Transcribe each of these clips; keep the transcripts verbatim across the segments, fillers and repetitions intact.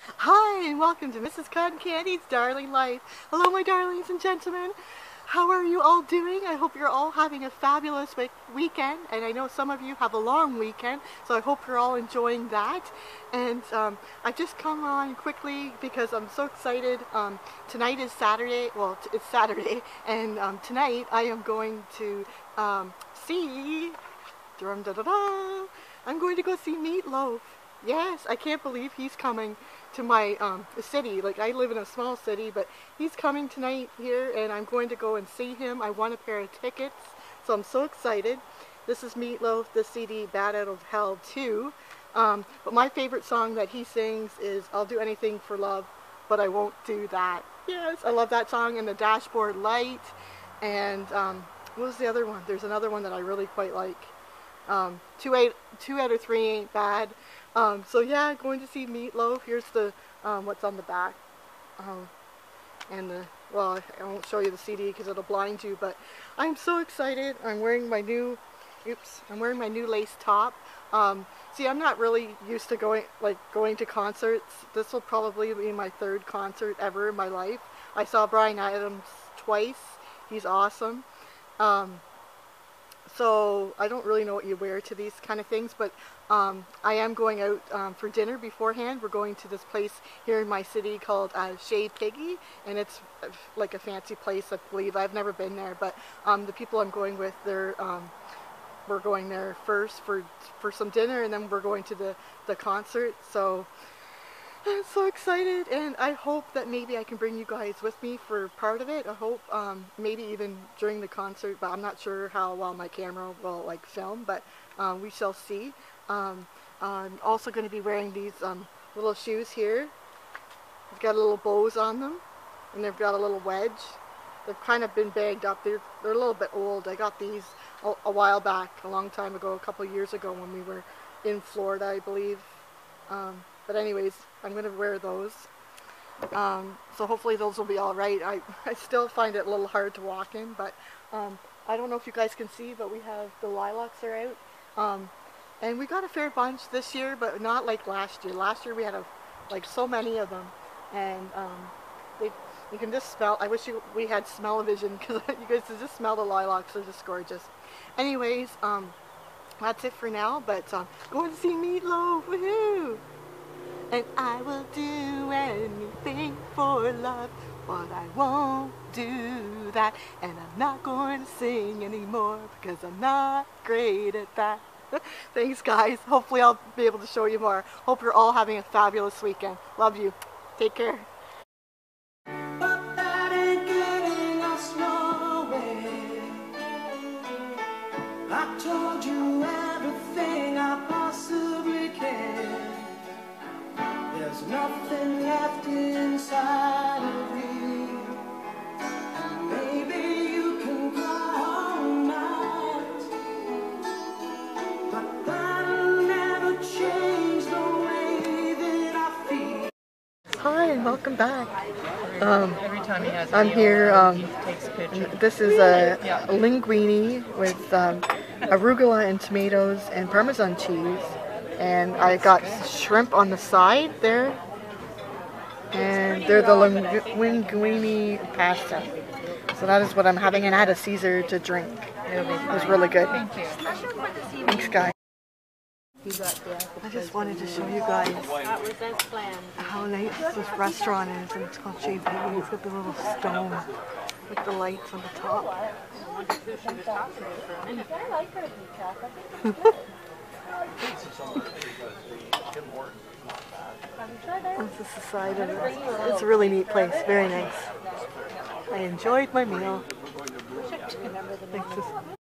Hi, and welcome to Missus CottonCandy's Darling Life. Hello, my darlings and gentlemen. How are you all doing? I hope you're all having a fabulous week weekend, and I know some of you have a long weekend, so I hope you're all enjoying that. And um, I just come on quickly because I'm so excited. Um, tonight is Saturday, well, it's Saturday, and um, tonight I am going to um, see, dum, da, da, da, I'm going to go see MeatLoaf. Yes, I can't believe he's coming to my um, city. Like, I live in a small city, but he's coming tonight here, and I'm going to go and see him. I won a pair of tickets, so I'm so excited. This is MeatLoaf, the C D Bad Out of Hell two. Um, but my favorite song that he sings is I'll Do Anything for Love, But I Won't Do That. Yes, I love that song, and the Dashboard Light. And um, what was the other one? There's another one that I really quite like. Um, two, eight, two out of three ain't bad. Um, so yeah, going to see MeatLoaf. Here's the um, what's on the back, um, and the well, I won't show you the C D because it'll blind you. But I'm so excited. I'm wearing my new, oops, I'm wearing my new lace top. Um, see, I'm not really used to going like going to concerts. This will probably be my third concert ever in my life. I saw Bryan Adams twice. He's awesome. Um, So I don't really know what you wear to these kind of things, but um, I am going out um, for dinner beforehand. We're going to this place here in my city called uh, Chez Piggy, and it's uh, like a fancy place, I believe. I've never been there, but um, the people I'm going with, they're um, we're going there first for for some dinner, and then we're going to the the concert. So I'm so excited, and I hope that maybe I can bring you guys with me for part of it. I hope um, maybe even during the concert, but I'm not sure how well my camera will like film, but um, we shall see. Um, I'm also going to be wearing these um, little shoes here. They've got little bows on them, and they've got a little wedge. They've kind of been bagged up. They're, they're a little bit old. I got these a, a while back, a long time ago, a couple years ago when we were in Florida, I believe. Um, But anyways, I'm going to wear those. Um, so hopefully those will be alright. I, I still find it a little hard to walk in, but um, I don't know if you guys can see, but we have the lilacs are out. Um, and we got a fair bunch this year, but not like last year. Last year we had a, like so many of them. And um, they, you can just smell, I wish you, we had smell-o-vision, because you guys can just smell the lilacs. They're just gorgeous. Anyways, um, that's it for now, but um, going to see MeatLoaf, woohoo! And I will do anything for love, but I won't do that. And I'm not going to sing anymore because I'm not great at that. Thanks, guys. Hopefully I'll be able to show you more. Hope you're all having a fabulous weekend. Love you. Take care. But that ain't getting us nowhere. I told you everything I possibly can. There's nothing left inside of you, and maybe you can cry all night, but that'll never change the way that I feel. Hi, and welcome back. Um, Every time he has a I'm meal, here. Um, he takes a picture. this is a, a linguine with um, arugula and tomatoes and Parmesan cheese. And I got shrimp on the side there, and they're the linguine pasta. So that is what I'm having, and I had a Caesar to drink. It was really good. Thank you. Thanks, guys. I just wanted to show you guys how nice this restaurant is, and it's called Chez Piggy. It's got the little stone with the lights on the top. This is the side of it. It's a really neat place. Very nice. I enjoyed my meal. Thanks.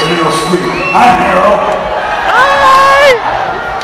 real sweet. Hi, Meryl. Hi!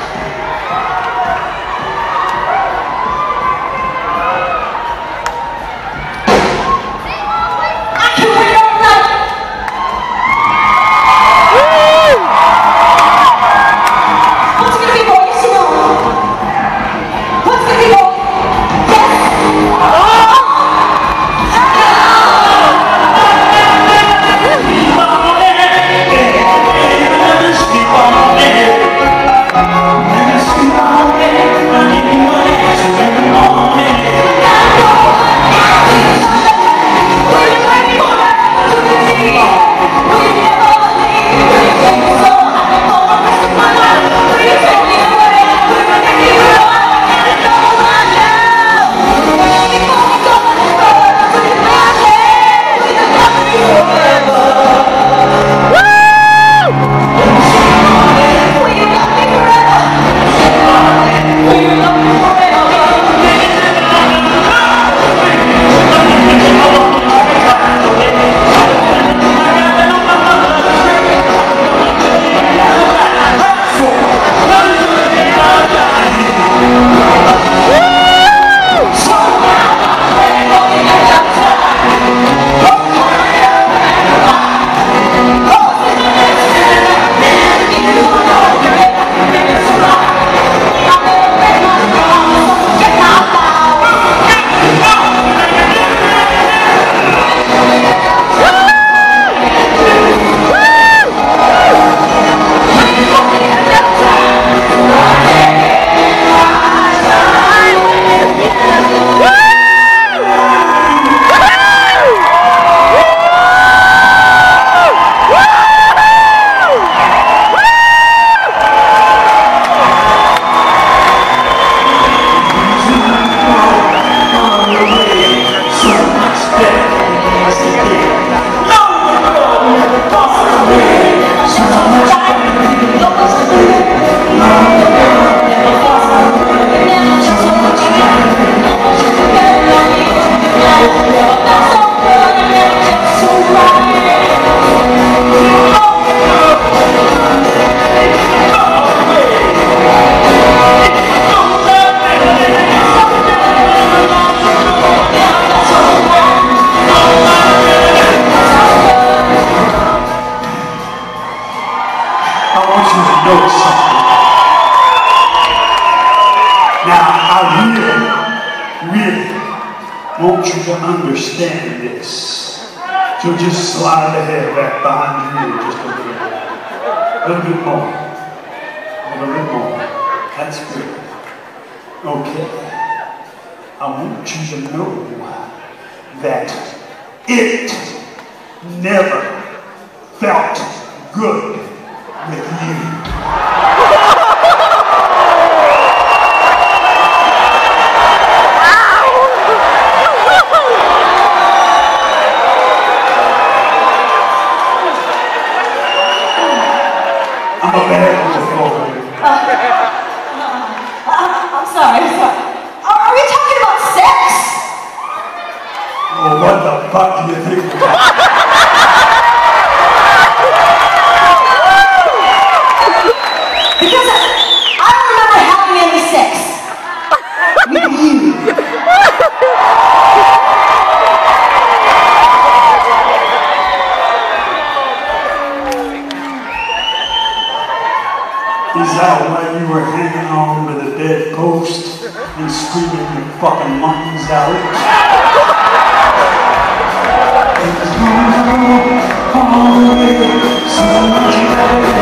want you to understand this. So just slide ahead back behind you just a little bit. A little bit more. A little bit more. That's good. Okay. I want you to know that it never felt good with you. I'm a man on the floor. Uh, uh, I'm sorry, I'm sorry. Are, are we talking about sex? Well, what the fuck do you think about? Because I, I don't remember having any sex with you. Is that why you were hanging on to the dead post and screaming your fucking lungs out? It's gonna go all the way, so much better.